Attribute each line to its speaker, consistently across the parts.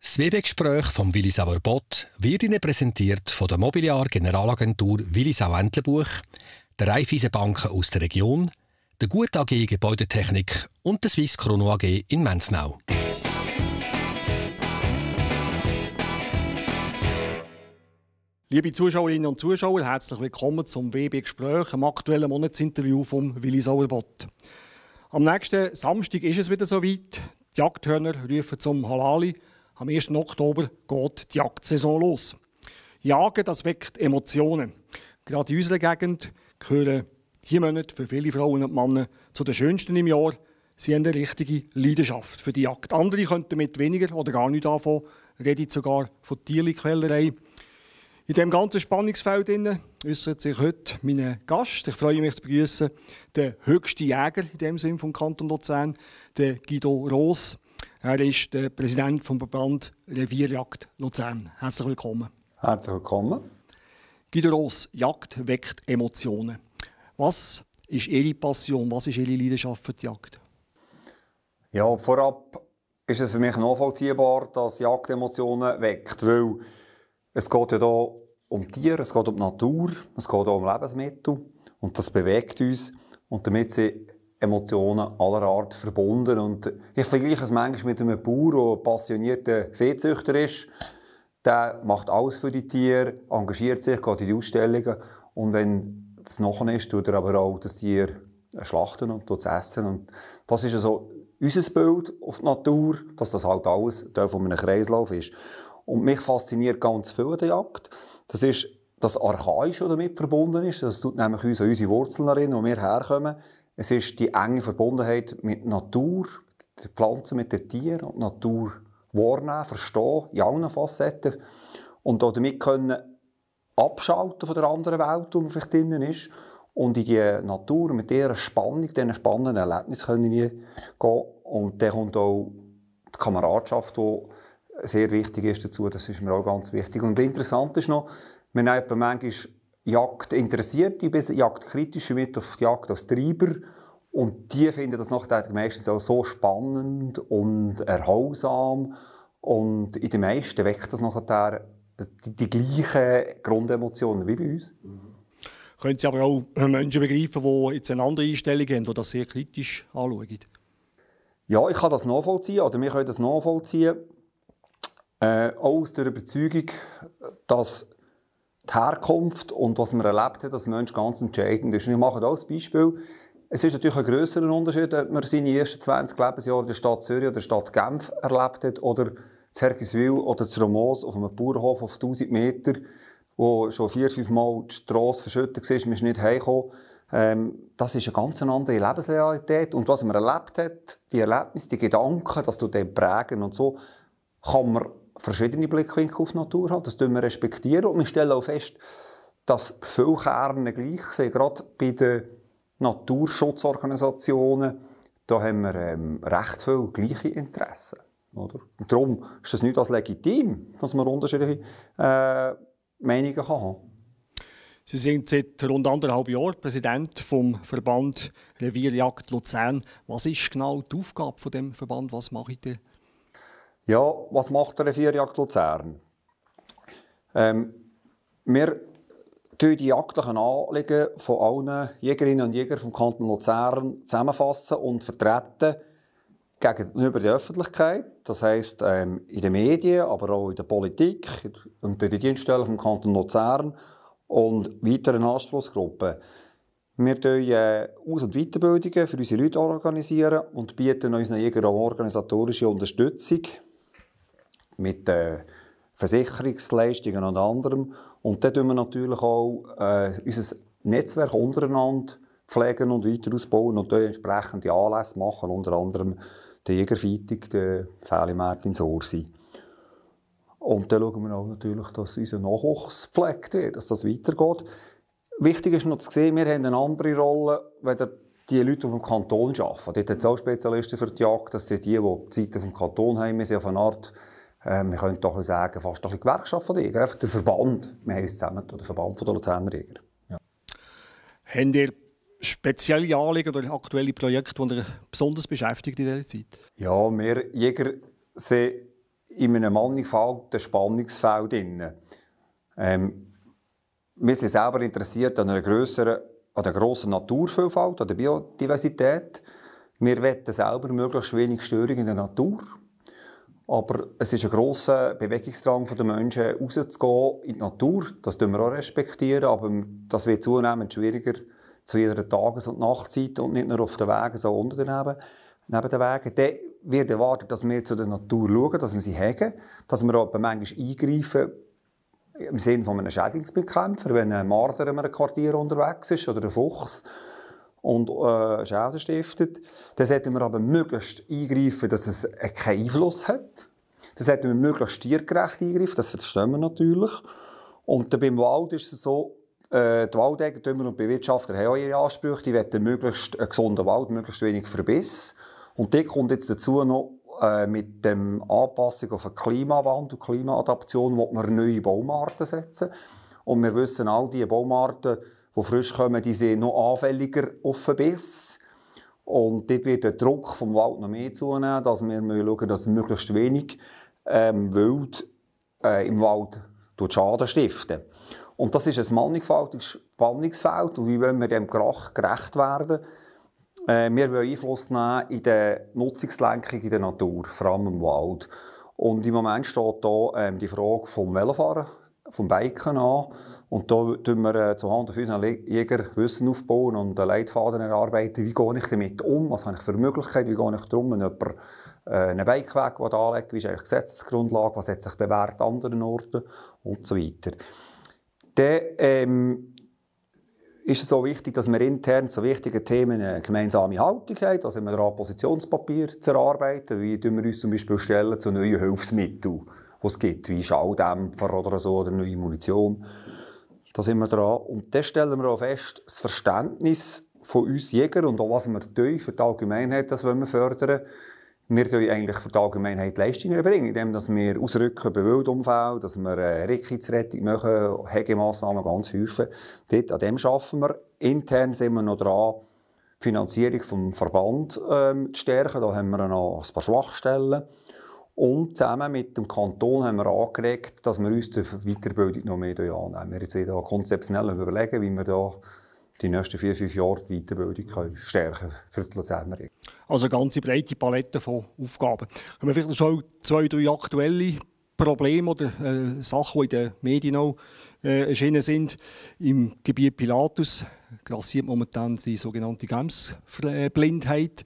Speaker 1: Das WB-Gespräch vom Willisauer Bott wird Ihnen präsentiert von der Mobiliar-Generalagentur Willisau-Entlebuch, der Raiffeisenbanken aus der Region, der Gut AG Gebäudetechnik und der Swiss Chrono AG in Menznau.
Speaker 2: Liebe Zuschauerinnen und Zuschauer, herzlich willkommen zum WB-Gespräch, einem aktuellen Monatsinterview vom Willisauer Bott. Am nächsten Samstag ist es wieder soweit. Die Jagdhörner rufen zum Halali. Am 1. Oktober geht die Jagdsaison los. Jagen, das weckt Emotionen. Gerade in unserer Gegend gehören diese Monate für viele Frauen und Männer zu den schönsten im Jahr. Sie haben eine richtige Leidenschaft für die Jagd. Andere könnten damit weniger oder gar nicht anfangen. Reden sogar von Tierquälerei. In diesem ganzen Spannungsfeld äußert sich heute mein Gast. Ich freue mich zu begrüßen, den höchsten Jäger in dem Sinn vom Kanton Luzern, den Guido Roos. Er ist der Präsident vom Verband Revierjagd Luzern. Herzlich willkommen.
Speaker 3: Herzlich willkommen.
Speaker 2: Guido Roos, Jagd weckt Emotionen. Was ist Ihre Passion, was ist Ihre Leidenschaft für die Jagd?
Speaker 3: Ja, vorab ist es für mich nachvollziehbar, dass Jagd Emotionen weckt, weil es geht ja hier um Tiere, es geht um die Natur, es geht auch um Lebensmittel und das bewegt uns und damit sind Emotionen aller Art verbunden. Und ich vergleiche es manchmal mit einem Bauer, der passionierter Viehzüchter ist. Der macht alles für die Tiere, engagiert sich, geht in die Ausstellungen und wenn es nachher ist, tut er aber auch das Tier schlachten und es essen. Und das ist also unser Bild auf die Natur, dass das halt alles Teil von einem Kreislauf ist. Und mich fasziniert ganz viel an der Jagd. Das ist das Archaische, das damit verbunden ist. Das tut nämlich uns an unsere Wurzeln erinnern, wo wir herkommen. Es ist die enge Verbundenheit mit der Natur, den Pflanzen, mit den Tieren und die Natur wahrnehmen, verstehen, in allen Facetten. Und auch damit können abschalten von der anderen Welt, wo man vielleicht drinnen ist. Und in die Natur mit dieser Spannung, diesen spannenden Erlebnissen können wir gehen. Und dann kommt auch die Kameradschaft, die sehr wichtig ist dazu. Das ist mir auch ganz wichtig. Und interessant ist noch, wenn jemand manchmal Jagd interessiert, die bis Jagdkritische mit auf die Jagd als Treiber. Und die finden das nachher meistens auch so spannend und erholsam. Und in den meisten weckt das nachher die gleichen Grundemotionen wie bei uns.
Speaker 2: Können Sie aber auch Menschen begreifen, die jetzt eine andere Einstellung haben, die das sehr kritisch anschauen?
Speaker 3: Ja, ich kann das nachvollziehen, oder wir können das nachvollziehen. Auch aus der Überzeugung, dass die Herkunft und was man erlebt hat als Mensch ganz entscheidend ist. Und ich mache da als Beispiel. Es ist natürlich ein grösserer Unterschied, ob man seine ersten 20 Lebensjahre in der Stadt Zürich oder der Stadt Genf erlebt hat oder in Hergiswil oder in Romos auf einem Bauernhof auf 1000 Meter, wo schon 4-5 Mal die Strasse verschüttet war, man ist nicht heimgekommen. Das ist eine ganz andere Lebensrealität. Und was man erlebt hat, die Erlebnisse, die Gedanken, das tut den prägen und so, kann man verschiedene Blickwinkel auf die Natur haben. Das respektieren wir respektieren. Und wir stellen auch fest, dass viele Kerne gleich sind. Gerade bei den Naturschutzorganisationen, da haben wir recht viele gleiche Interessen. Oder? Und darum ist es nicht als legitim, dass man unterschiedliche Meinungen haben.
Speaker 2: Sie sind seit rund 1,5 Jahren Präsident vom Verband Revierjagd Luzern. Was ist genau die Aufgabe von dem Verband? Was macht ihr?
Speaker 3: Ja, was macht der Revierjagd Luzern? Wir die jagdlichen Anliegen von allen Jägerinnen und Jägern vom Kanton Luzern zusammenfassen und vertreten gegenüber der Öffentlichkeit. Das heisst, in den Medien, aber auch in der Politik und in den Dienststellen vom Kanton Luzern und weiteren Anspruchsgruppen. Wir organisieren Aus- und Weiterbildungen für unsere Leute organisieren und bieten unseren Jägern auch organisatorische Unterstützung mit Versicherungsleistungen und anderem. Und dann pflegen wir natürlich auch unser Netzwerk untereinander pflegen und weiter ausbauen und entsprechende Anlässe machen, unter anderem der Jägerfeitung, der Fählemarkt in Sorsi. Und dann schauen wir auch natürlich, dass unser Nachwuchs gepflegt wird, dass das weitergeht. Wichtig ist noch zu sehen, wir haben eine andere Rolle, wenn die Leute, die vom Kanton arbeiten. Dort hat es auch Spezialisten für die Jagd, das sind die Zeiten vom Kanton haben. Wir sind auf eine Art, wir können doch sagen, fast eine Gewerkschaft der Jäger, einfach der Verband. Wir haben uns zusammen, der Verband der Luzerner Jäger. Ja.
Speaker 2: Habt ihr spezielle Anliegen oder aktuelle Projekte, die ihr besonders beschäftigt in dieser Zeit?
Speaker 3: Ja, wir Jäger sind in einem mannigfaltigen Spannungsfeld drin. Wir sind selber interessiert an einer grossen Naturvielfalt, an der Biodiversität. Wir wollen selber möglichst wenig Störung in der Natur. Aber es ist ein grosser Bewegungsdrang der Menschen, rauszugehen in die Natur. Das respektieren wir auch, aber das wird zunehmend schwieriger zu jeder Tages- und Nachtzeit und nicht nur auf den Wegen, sondern neben den Wegen. Dann wird erwartet, dass wir zu der Natur schauen, dass wir sie hegen, dass wir aber manchmal eingreifen im Sinne von einem Schädlingsbekämpfer, wenn ein Marder in einem Quartier unterwegs ist oder ein Fuchs und Schäden stiftet. Dann sollten wir aber möglichst eingreifen, dass es keinen Einfluss hat. Dann sollten wir möglichst tiergerecht eingreifen, das verstehen wir natürlich. Und beim Wald ist es so, die Waldeigentümer und Bewirtschafter haben auch ihre Ansprüche, die wollen möglichst einen gesunden Wald, möglichst wenig Verbiss. Und die kommt jetzt dazu noch mit der Anpassung auf den Klimawandel, Klimaadaption, wo wir neue Baumarten setzen. Und wir wissen, all diese Baumarten, die frisch kommen, die sind noch anfälliger auf Verbiss. Und dort wird der Druck vom Wald noch mehr zunehmen, dass wir schauen, dass möglichst wenig Wild im Wald Schaden stiften. Und das ist ein mannigfaltiges Spannungsfeld. Und wie wollen wir dem gerecht werden? Wir wollen Einfluss nehmen in der Nutzungslenkung in der Natur, vor allem im Wald. Und im Moment steht hier die Frage vom Velofahren, vom Biken an. Und da tun wir zuhanden von unseren Jägern Wissen aufbauen und einen Leitfaden erarbeiten. Wie gehe ich damit um? Was habe ich für Möglichkeiten? Wie gehe ich darum, wenn jemand einen Bikeweg anlegt? Wie ist eigentlich die Gesetzesgrundlage? Was hat sich bewährt an anderen Orten? Und so weiter. Dann ist es so wichtig, dass wir intern zu wichtigen Themen eine gemeinsame Haltung haben. Da sind wir dran, Positionspapier zu erarbeiten. Wie stellen wir uns zum Beispiel stellen zu neuen Hilfsmitteln, die es gibt, wie Schalldämpfer oder so, oder neue Munition. Da sind wir dran. Und dann stellen wir auch fest, das Verständnis von uns Jägern und auch was wir tun für die Allgemeinheit, das wollen wir fördern. Wir tun eigentlich für die Allgemeinheit Leistungen erbringen, indem wir ausrücken bei Wildunfällen, dass wir Rückkehrsrettung machen, Hegemassnahmen ganz häufig. Dort, an dem arbeiten wir. Intern sind wir noch dran, die Finanzierung vom Verband zu stärken. Da haben wir noch ein paar Schwachstellen. Und zusammen mit dem Kanton haben wir angeregt, dass wir uns die Weiterbildung noch mehr annehmen. Wir jetzt hier konzeptionell überlegen, wie wir da die nächsten 4-5 Jahre die Weiterbildung stärken für die Luzerner.
Speaker 2: Also eine ganze breite Palette von Aufgaben. Können wir vielleicht schon 2-3 aktuelle Probleme oder Sachen, die in den Medien auch erschienen sind. Im Gebiet Pilatus grassiert momentan die sogenannte Gemsblindheit.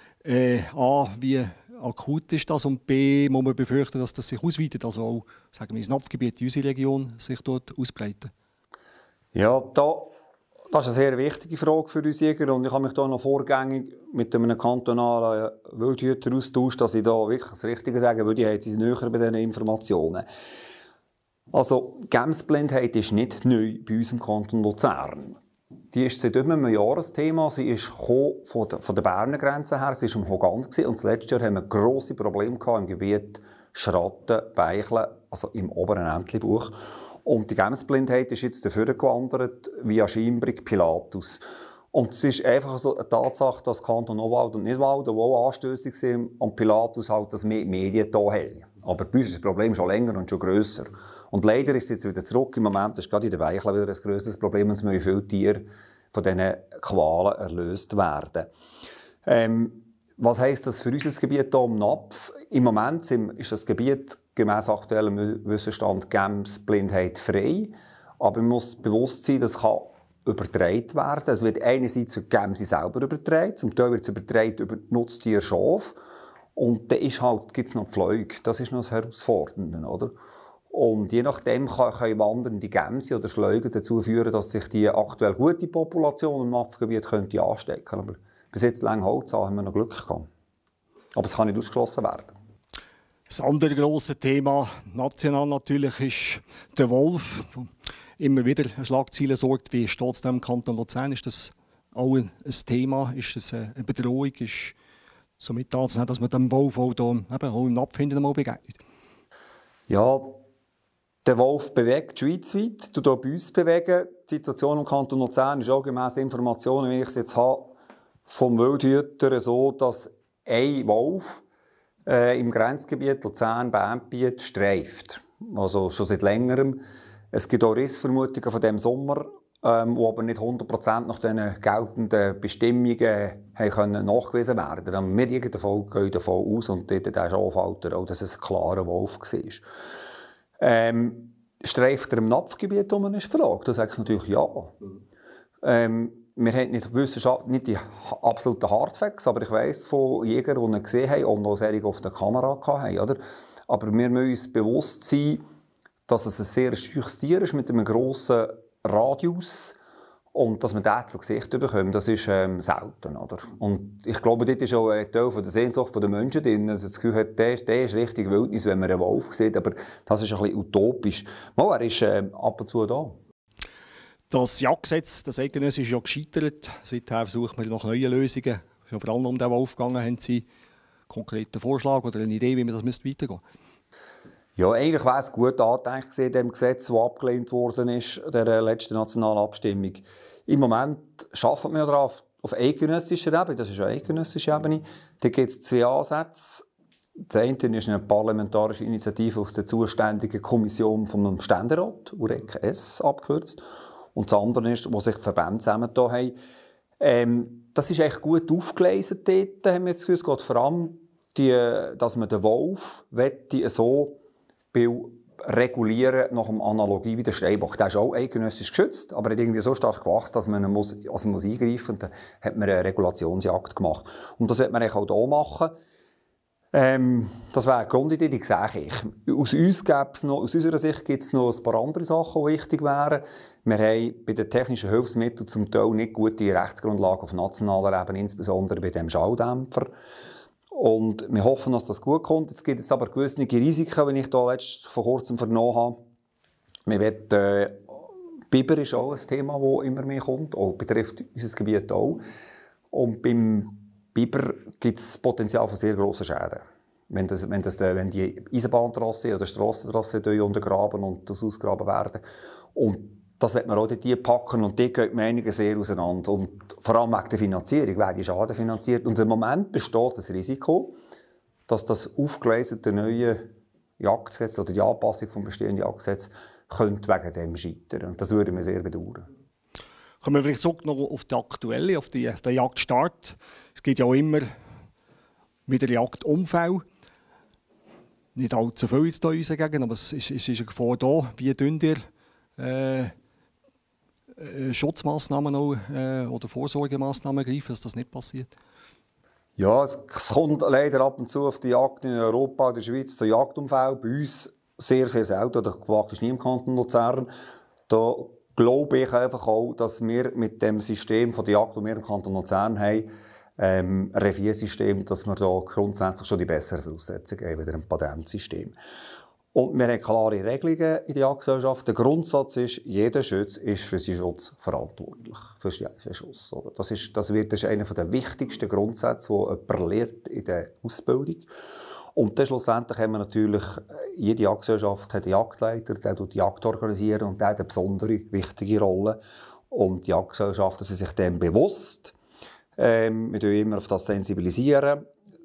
Speaker 2: A, wie akut ist das? Und B, muss man befürchten, dass das sich ausweitet, also auch sagen wir, ins Napfgebiet, in unserer Region, sich dort ausbreiten?
Speaker 3: Ja, das ist eine sehr wichtige Frage für uns Jäger. Und ich habe mich da noch vorgängig mit einem kantonalen Wildhüter austauscht, dass ich da wirklich das Richtige sage, weil die sind näher bei diesen Informationen. Also, Gemsblindheit ist nicht neu bei uns im Kanton Luzern. Die ist seit über einem Jahr ein Thema. Sie ist von der Berner Grenze her, sie war im Hogant. Und das letzte Jahr haben wir grosse Probleme im Gebiet Schratten, Beicheln, also im oberen Entlebuch. Und die Gemsblindheit ist jetzt dafür gewandert, via Schienbrück, Pilatus. Und es ist einfach so eine Tatsache, dass Kanton Nowald und Nidwald, die auch anstössig sind, und Pilatus halt das mehr Medien hier haben. Aber bei uns ist das Problem schon länger und schon grösser. Und leider ist es jetzt wieder zurück. Im Moment ist gerade in den Beicheln wieder ein grösseres Problem. Es müssen viele Tiere von diesen Qualen erlöst werden. Was heisst das für unser Gebiet hier am Napf? Im Moment ist das Gebiet gemäss aktuellem Wissensstand Gemsblindheit frei. Aber man muss bewusst sein, das kann übertragen werden. Es wird einerseits für die Gemse selber übertragen, zum Teil wird es übertragen über die Nutztiere Schafe. Und dann gibt es noch die Fleuge. Das ist noch das Herausfordernde, oder? Und je nachdem können wandernde Gämse oder Fleuge dazu führen, dass sich die aktuell gute Population im Napfgebiet anstecken könnte. Aber bis jetzt lange Holz haben wir noch Glück gehabt. Aber es kann nicht ausgeschlossen werden.
Speaker 2: Das andere grosse Thema, national natürlich, ist der Wolf. Immer wieder Schlagzeilen sorgt, wie steht es im Kanton Luzern? Ist das auch ein Thema? Ist es eine Bedrohung? Ist somit das, dass man dem Wolf auch im Napf hinten mal begegnet?
Speaker 3: Ja, der Wolf bewegt schweizweit, du bei uns bewegen. Die Situation im Kanton Luzern ist auch gemäss Informationen, wie ich es jetzt habe, vom Wildhüter so, dass ein Wolf im Grenzgebiet Luzern-Bernbiet streift. Also schon seit längerem. Es gibt auch Rissvermutungen von diesem Sommer, die aber nicht 100% nach den geltenden Bestimmungen können nachgewiesen werden können. Wir gehen davon aus, und dort ist auch, dass es ein klarer Wolf war. Streift er im Napfgebiet um, ist die Frage. Da sage ich natürlich ja. Wir haben nicht die absoluten Hardfacts, aber ich weiss von Jägern, die ihn gesehen haben und auch Serie auf der Kamera hatten. Oder? Aber wir müssen uns bewusst sein, dass es ein sehr scheuches Tier ist mit einem grossen Radius und dass man das zu Gesicht bekommt, das ist selten. Oder? Und ich glaube, dort ist auch ein Teil von der Sehnsucht der Menschen drin. Das Gefühl hat, der ist richtig Wildnis, wenn man einen Wolf sieht, aber das ist ein bisschen utopisch. Mal, er ist ab und zu da.
Speaker 2: Das Jagdgesetz, das eidgenössische, ist ja gescheitert. Seither versucht man nach neuen Lösungen. Vor allem um den Wolf gegangen. Haben Sie einen konkreten Vorschlag oder eine Idee, wie man das weitergehen müsste?
Speaker 3: Ja, eigentlich wäre es gut angedacht in dem Gesetz, das abgelehnt worden ist, der letzten nationalen Abstimmung. Im Moment arbeitet man ja darauf, auf eidgenössischer Ebene, das ist eine eidgenössische Ebene. Da gibt es 2 Ansätze. Das eine ist eine parlamentarische Initiative aus der zuständigen Kommission vom Ständerat, UREC S abgekürzt. Und das andere ist, wo sich die Verbände zusammengetan haben. Das ist echt gut aufgelesen dort, haben wir jetzt gehört. Es geht vor allem, dass man den Wolf so regulieren nach dem Analogie wie der Steinbock. Der ist auch eidgenössisch geschützt, aber hat irgendwie so stark gewachsen, dass man muss eingreifen muss. Und dann hat man eine Regulationsjagd gemacht. Und das wird man auch hier machen. Das wäre eine Grundidee, die sehe ich. Aus unserer Sicht gibt es noch ein paar andere Sachen, die wichtig wären. Wir haben bei den technischen Hilfsmitteln zum Teil nicht gute Rechtsgrundlagen auf nationaler Ebene, insbesondere bei dem Schalldämpfer. Und wir hoffen, dass das gut kommt. Es gibt jetzt aber gewisse Risiken, die ich hier vor kurzem vernommen habe. Biber ist auch ein Thema, das immer mehr kommt, auch betrifft unser Gebiet auch. Und beim Biber gibt es Potenzial für sehr grosse Schäden. Wenn die Eisenbahntrasse oder Strassentrasse untergraben und das ausgraben werden. Und das wird man auch dort packen und dort geht die Meinungen sehr auseinander. Und vor allem wegen der Finanzierung, wer die Schaden finanziert. Und im Moment besteht das Risiko, dass das aufgeleistete neue Jagdgesetz oder die Anpassung des bestehenden Jagdgesetzes könnte wegen dem scheitern. Und das würde man sehr bedauern.
Speaker 2: Kommen wir vielleicht zurück noch auf die aktuelle, auf den Jagdstart. Es gibt ja auch immer wieder Jagdunfälle. Nicht allzu viel jetzt hier in unserer Gegend, aber es ist eine Gefahr da. Wie tun ihr Schutzmaßnahmen oder Vorsorgemaßnahmen ergreifen, dass das nicht passiert?
Speaker 3: Ja, es kommt leider ab und zu auf die Jagd in Europa, in der Schweiz, zu Jagdunfällen. Bei uns sehr, sehr selten, oder praktisch nie im Kanton Luzern. Da glaube ich einfach auch, dass wir mit dem System von der Jagd, das wir im Kanton Luzern haben, ein Reviersystem, dass wir da grundsätzlich schon die besseren Voraussetzungen haben als ein Patentsystem. Und wir haben klare Regelungen in der Jagdgesellschaft. Der Grundsatz ist, jeder Schütz ist für seinen Schutz verantwortlich. Für seinen Schuss. Oder? Das ist einer der wichtigsten Grundsätze, die jemand lernt in der Ausbildung. Und dann schlussendlich haben wir natürlich, jede Jagdgesellschaft hat einen Jagdleiter, der die Jagd organisiert und der hat eine besondere, wichtige Rolle. Und die Jagdgesellschaften sind sich dem bewusst. Wir tun immer auf das sensibilisieren.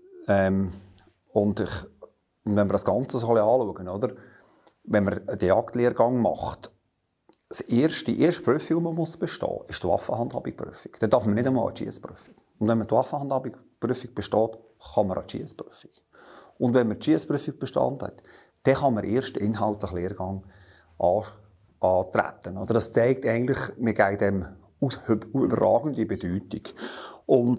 Speaker 3: Und wenn wir das Ganze so anschauen, oder? Wenn man den Jagdlehrgang macht, die erste Prüfung, die man bestehen muss, ist die Waffenhandhabungsprüfung. Dann darf man nicht einmal an die Schiessprüfung. Und wenn man die Waffenhandhabungsprüfung besteht, kann man an die Schiessprüfung. Und wenn man die Schiessprüfung bestanden hat, dann kann man erst den inhaltlichen Lehrgang antreten. Oder? Das zeigt eigentlich, wir geben dem überragende Bedeutung. Und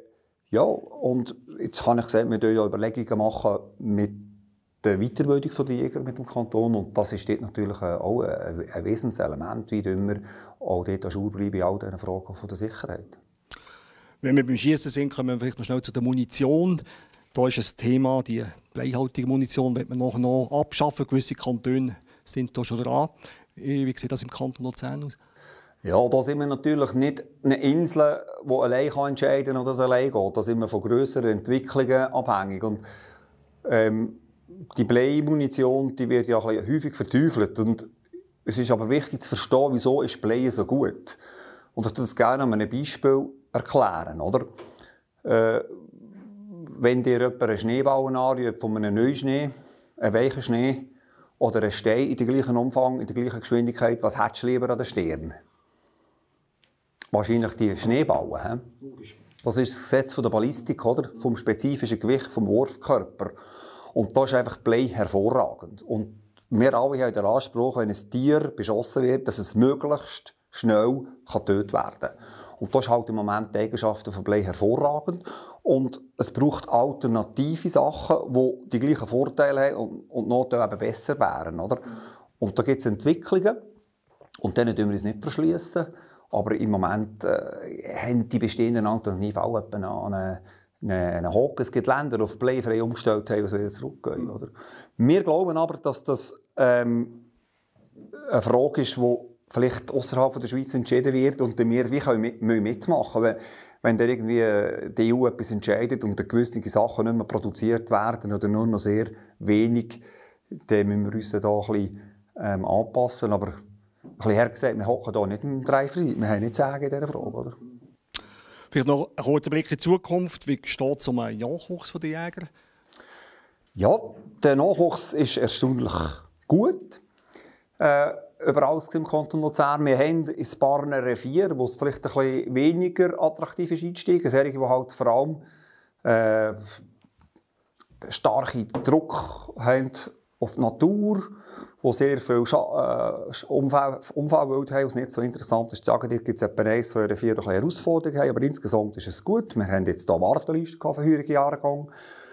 Speaker 3: jetzt habe ich gesagt, wir machen Überlegungen machen mit der Weiterbildung der Jäger mit dem Kanton. Und das ist dort natürlich auch ein Wesenselement, wie wir auch dort an Schule bleiben in all diesen Fragen von der Sicherheit.
Speaker 2: Wenn wir beim Schießen sind, kommen wir vielleicht noch schnell zu der Munition. Da ist ein Thema, die bleihaltige Munition wird man noch abschaffen. Gewisse Kantone sind da schon dran. Wie sieht das im Kanton Luzern aus?
Speaker 3: Ja, da sind wir natürlich nicht eine Insel, die allein entscheiden kann oder es allein geht. Da sind wir von grösseren Entwicklungen abhängig. Und, die Bleimunition, die wird ja häufig verteufelt. Und es ist aber wichtig zu verstehen, wieso ist Blei so gut. Und ich würde das gerne an einem Beispiel erklären. Oder? wenn dir jemand einen Schneeball anruft, von einem Neuschnee, einen weichen Schnee oder einen Stein in dem gleichen Umfang, in der gleichen Geschwindigkeit, was hättest du lieber an der Stirn? Wahrscheinlich die Schneeballen. Das ist das Gesetz der Ballistik, oder? Vom spezifischen Gewicht des Wurfkörpers. Und da ist einfach Blei hervorragend. Und wir alle haben den Anspruch, wenn ein Tier beschossen wird, dass es möglichst schnell getötet werden kann. Und da ist halt im Moment die Eigenschaften von Blei hervorragend. Und es braucht alternative Sachen, die die gleichen Vorteile haben und noch eben besser wären. Oder? Und da gibt es Entwicklungen. Und denen dürfen wir uns nicht verschließen. Aber im Moment haben die bestehenden Alternativen auch an einen Hock. Es gibt Länder, die auf bleifrei umgestellt haben und wieder zurückgehen. Oder? Wir glauben aber, dass das eine Frage ist, die vielleicht außerhalb der Schweiz entschieden wird und wir wie mitmachen können. Wenn irgendwie die EU etwas entscheidet und gewisse Sachen nicht mehr produziert werden oder nur noch sehr wenig, dann müssen wir uns da ein bisschen anpassen. Aber ein bisschen hergesagt, wir hocken hier nicht im Dreifer. Wir haben nicht zu sagen in dieser Frage. Oder?
Speaker 2: Vielleicht noch ein kurzer Blick in die Zukunft. Wie steht es um den Nachwuchs der Jäger?
Speaker 3: Ja, der Nachwuchs ist erstaunlich gut. Überall im Kanton Luzern. Wir haben in ein paar Revieren, wo es vielleicht ein bisschen weniger attraktiv ist einsteigen. Solche, die halt vor allem starken Druck haben auf die Natur, die sehr viel Unfallwild haben, was nicht so interessant ist zu sagen. Dort gibt es etwa 1, 2 Reviere, die eine Herausforderung haben, aber insgesamt ist es gut. Wir haben jetzt hier eine Warteliste für den heurigen Jahrgang.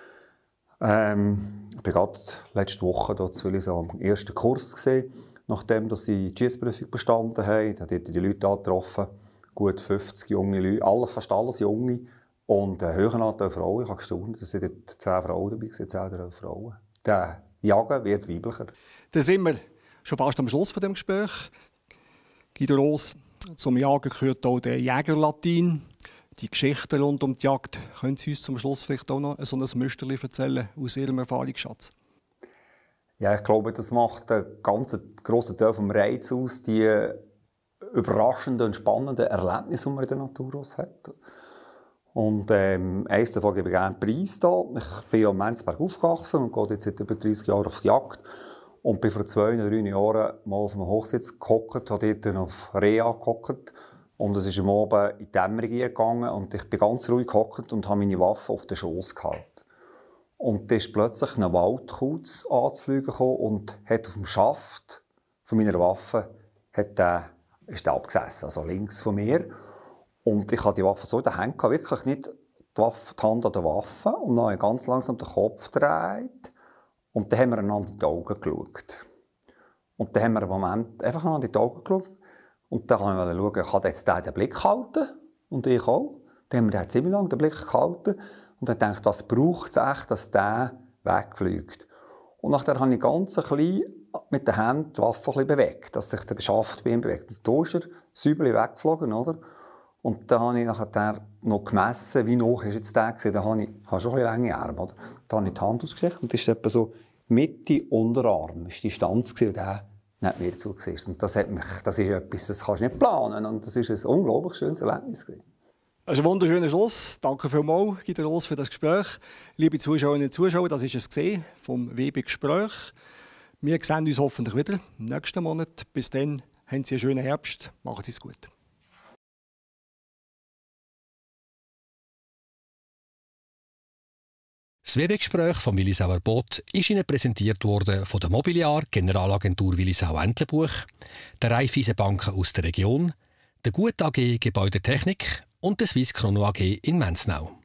Speaker 3: Ich war gerade letzte Woche hier am ersten Kurs gesehen. Nachdem dass sie die Schiessprüfung bestanden haben, da die Leute angetroffen, gut 50 junge Leute, fast alles Junge und einen hohen Anteil Frauen. Ich habe gestaunt, dass dort 10 Frauen dabei waren, 10 oder 11 Frauen. Der Jagen wird weiblicher.
Speaker 2: Dann sind wir schon fast am Schluss von dem Gespräch. Guido Roos, zum Jagen gehört auch der Jägerlatin. Die Geschichten rund um die Jagd. Können Sie uns zum Schluss vielleicht auch noch so ein Müsterchen erzählen aus Ihrem Erfahrungsschatz?
Speaker 3: Ja, ich glaube, das macht einen ganz grossen Teil des Reiz aus, die überraschenden und spannenden Erlebnisse, die man in der Natur hat. Und eines davon gebe ich gerne Preis da. Ich bin ja in Menzberg aufgewachsen und gehe jetzt seit über 30 Jahren auf die Jagd. Und bin vor 2 oder 3 Jahren mal auf einem Hochsitz gehockt, habe dort auf Reha gehockt. Und es ist am Abend in die Dämmerung gegangen und ich bin ganz ruhig gehockt und habe meine Waffe auf den Schoss gehalten. Und dann ist plötzlich ein Waldkauz anzufliegen gekommen und hat auf dem Schaft von meiner Waffe ist der abgesessen, also links von mir. Und ich hatte die Waffe so in der Hand, wirklich nicht die Hand an der Waffe. Und dann habe ich ganz langsam den Kopf gedreht. Und dann haben wir einander in die Augen geschaut. Und dann haben wir einen Moment einfach einander in die Augen geschaut. Und dann wollte ich schauen, kann jetzt der den Blick halten? Und ich auch. Dann haben wir ziemlich lange den Blick gehalten. Und dann dachte ich, was braucht es echt, dass der wegfliegt? Und nachher habe ich ganz klein mit den Händen die Waffe ein bisschen bewegt, dass sich der Schaft bei ihm bewegt. Und da ist er säuberlich weggeflogen, oder? Und dann habe ich nachher noch gemessen, wie hoch ist jetzt der gewesen. Da habe ich schon ein bisschen lange Arme, oder? Da habe ich die Hand ausgestreckt und das ist etwa so Mitte Unterarm. Das war die Distanz, die der nicht mehr zugesehen. Und das ist etwas, das kannst du nicht planen. Und das ist ein unglaublich schönes Erlebnis gewesen.
Speaker 2: Das ist ein wunderschöner Schluss. Danke vielmals, Guido Roos, für das Gespräch. Liebe Zuschauerinnen und Zuschauer, das ist es vom WB-Gespräch. Wir sehen uns hoffentlich wieder im nächsten Monat. Bis dann, haben Sie einen schönen Herbst. Machen Sie es gut.
Speaker 1: Das WB-Gespräch von Willisauer Boot ist Ihnen präsentiert worden von der Mobiliar Generalagentur Willisau-Entlebuch, der Raiffeisenbanken aus der Region, der Gut AG Gebäudetechnik und der Swiss Chrono AG in Menznau.